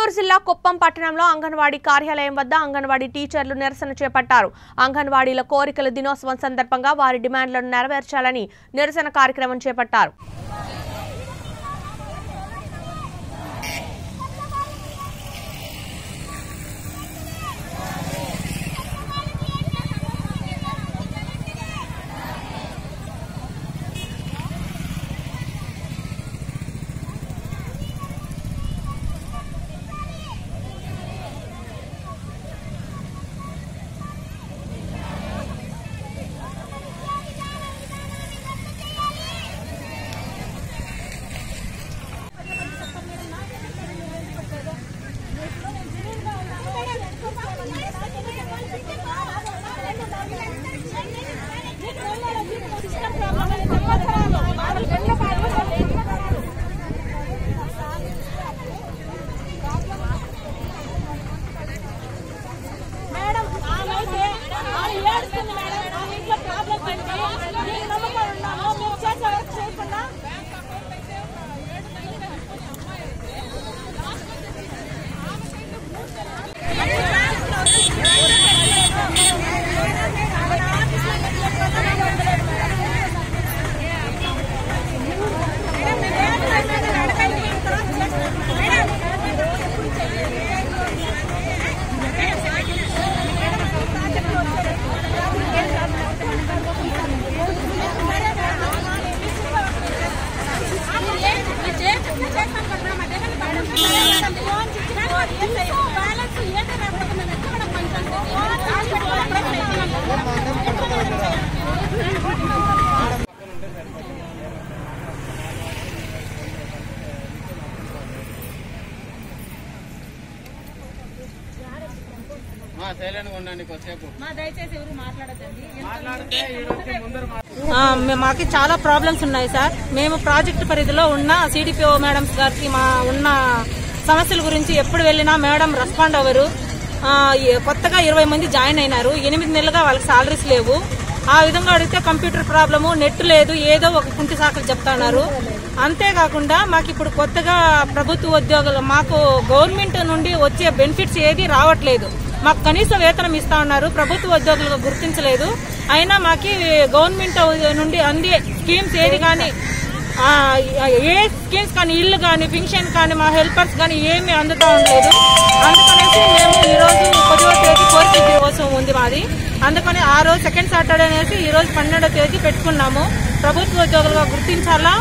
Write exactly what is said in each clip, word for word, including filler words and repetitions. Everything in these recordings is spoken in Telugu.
గుంటూరు జిల్లా కుప్పం పట్టణంలో అంగన్వాడీ కార్యాలయం వద్ద అంగన్వాడీ టీచర్లు నిరసన చేపట్టారు. అంగన్వాడీల కోరికల దినోత్సవం సందర్భంగా వారి డిమాండ్లను నెరవేర్చాలని నిరసన కార్యక్రమం చేపట్టారు. మాకు చాలా ప్రాబ్లమ్స్ ఉన్నాయి సార్. మేము ప్రాజెక్టు పరిధిలో ఉన్న సిడిపిఓ మేడమ్స్ గారికి మా ఉన్న సమస్యల గురించి ఎప్పుడు వెళ్ళినా మేడం రెస్పాండ్ అవ్వరు. కొత్తగా ఇరవై మంది జాయిన్ అయినారు. ఎనిమిది నెలలుగా వాళ్ళకి సాలరీస్ లేవు. ఆ విధంగా అడిగితే కంప్యూటర్ ప్రాబ్లము, నెట్ లేదు, ఏదో ఒక కుంటి సాకులు చెప్తున్నారు. అంతేకాకుండా మాకు ఇప్పుడు కొత్తగా ప్రభుత్వ ఉద్యోగులు మాకు గవర్నమెంట్ నుండి వచ్చే బెనిఫిట్స్ ఏది రావట్లేదు. మాకు కనీస వేతనం ఇస్తా ఉన్నారు, ప్రభుత్వ ఉద్యోగులుగా గుర్తించలేదు. అయినా మాకు గవర్నమెంట్ నుండి అందే స్కీమ్స్ ఏది కానీ ఏ స్కీమ్స్ కానీ ఇల్లు కానీ పెన్షన్ కానీ మా హెల్పర్స్ కానీ ఏమీ అందుతూ ఉండలేదు. అందుకనేసి మేము ఈరోజు పదవ తేదీ కోరిక దినోత్సవం ఉంది మాది. అందుకని ఆ రోజు సెకండ్ సాటర్డే అనేసి ఈ రోజు పన్నెండవ తేదీ పెట్టుకున్నాము. ప్రభుత్వ ఉద్యోగులుగా గుర్తించాలా,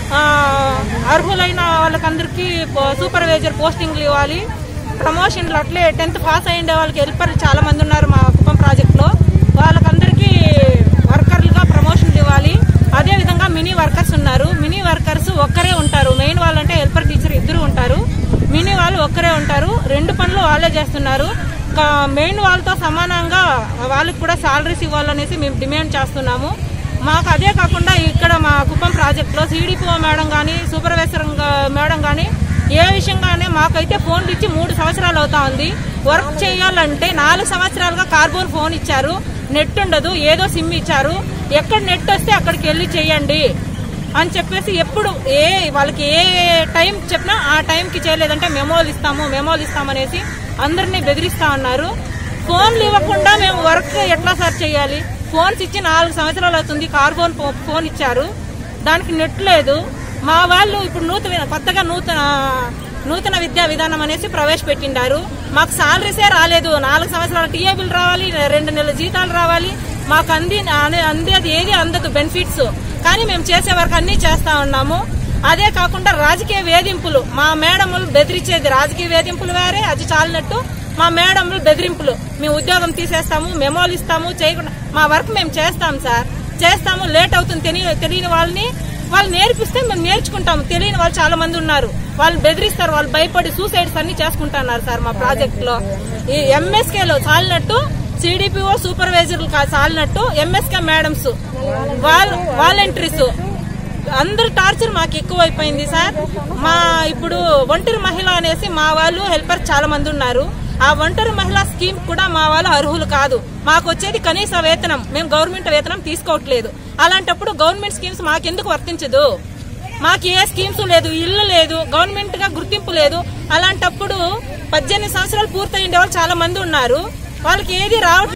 అర్హులైన వాళ్ళకందరికీ సూపర్వైజర్ పోస్టింగ్లు ఇవ్వాలి, ప్రమోషన్లు అట్లే టెన్త్ పాస్ అయ్యే వాళ్ళకి హెల్పర్ చాలా మంది ఉన్నారు మా కుప్పం ప్రాజెక్టులో, వాళ్ళకందరికీ వర్కర్లుగా ప్రమోషన్లు ఇవ్వాలి. అదేవిధంగా మినీ వర్కర్స్ ఉన్నారు. మినీ వర్కర్స్ ఒక్కరే ఉంటారు. మెయిన్ వాళ్ళంటే హెల్పర్ టీచర్ ఇద్దరు ఉంటారు, మినీ వాళ్ళు ఒక్కరే ఉంటారు. రెండు పనులు వాళ్ళే చేస్తున్నారు. మెయిన్ వాళ్ళతో సమానంగా వాళ్ళకి కూడా సాలరీస్ ఇవ్వాలనేసి మేము డిమాండ్ చేస్తున్నాము. మాకు అదే కాకుండా ఇక్కడ మా కుప్పం ప్రాజెక్టులో సిడిపిఓ మేడం కానీ సూపర్వైజర్ మేడం కానీ ఏ విషయంగానే మాకైతే ఫోన్లు ఇచ్చి మూడు సంవత్సరాలు అవుతా ఉంది. వర్క్ చేయాలంటే నాలుగు సంవత్సరాలుగా కార్బోన్ ఫోన్ ఇచ్చారు, నెట్ ఉండదు, ఏదో సిమ్ ఇచ్చారు. ఎక్కడ నెట్ వస్తే అక్కడికి వెళ్ళి చేయండి అని చెప్పేసి ఎప్పుడు ఏ వాళ్ళకి ఏ టైం చెప్పినా ఆ టైంకి చేయలేదంటే మెమోలు ఇస్తాము మెమోలు ఇస్తామనేసి అందరినీ బెదిరిస్తా ఉన్నారు. ఫోన్లు ఇవ్వకుండా మేము వర్క్ ఎట్లా సార్ చేయాలి? ఫోన్స్ ఇచ్చి నాలుగు సంవత్సరాలు అవుతుంది. కార్బోన్ ఫోన్ ఇచ్చారు, దానికి నెట్ లేదు. మా వాళ్ళు ఇప్పుడు నూతన కొత్తగా నూతన నూతన విద్యా విధానం అనేసి ప్రవేశపెట్టిండారు. మాకు సాలరీసే రాలేదు. నాలుగు సంవత్సరాల టీఏబుల్ రావాలి, రెండు నెలల జీతాలు రావాలి. మాకు అంది అందేది ఏది అందదు బెనిఫిట్స్. కానీ మేము చేసే వరకు అన్ని చేస్తా ఉన్నాము. అదే కాకుండా రాజకీయ వేధింపులు, మా మేడములు బెదిరించేది రాజకీయ వేధింపులు వేరే, అది చాలినట్టు మా మేడములు బెదిరింపులు. మేము ఉద్యోగం తీసేస్తాము, మెమోలు ఇస్తాము, చేయకుండా మా వర్క్ మేము చేస్తాం సార్, చేస్తాము. లేట్ అవుతుంది తెలియ తెలియని వాళ్ళని వాళ్ళు నేర్పిస్తే మేము నేర్చుకుంటాము. తెలియని వాళ్ళు చాలా మంది ఉన్నారు, వాళ్ళు బెదిరిస్తారు, వాళ్ళు భయపడి సూసైడ్స్ అన్ని చేసుకుంటున్నారు సార్. మా ప్రాజెక్ట్ లో ఈ ఎంఎస్కేలో చాలినట్టు సిడిపిఓ సూపర్వైజర్లు చాలినట్టు ఎంఎస్కే మేడమ్స్ వాలంటీర్స్ అందరు టార్చర్ మాకు ఎక్కువైపోయింది సార్. మా ఇప్పుడు ఒంటరి మహిళ అనేసి మా వాళ్ళు హెల్పర్ చాలా మంది ఉన్నారు. ఆ ఒంటరి మహిళా స్కీమ్ కూడా మా వాళ్ళు అర్హులు కాదు. మాకు వచ్చేది కనీస వేతనం, మేము గవర్నమెంట్ వేతనం తీసుకోవట్లేదు. అలాంటప్పుడు గవర్నమెంట్ స్కీమ్స్ మాకెందుకు వర్తించదు? మాకు ఏ స్కీమ్స్ లేదు, ఇల్లు లేదు, గవర్నమెంట్ గా గుర్తింపు లేదు. అలాంటప్పుడు పద్దెనిమిది సంవత్సరాలు పూర్తయిండే వాళ్ళు చాలా మంది ఉన్నారు. వాళ్ళకి ఏది రావట్లేదు.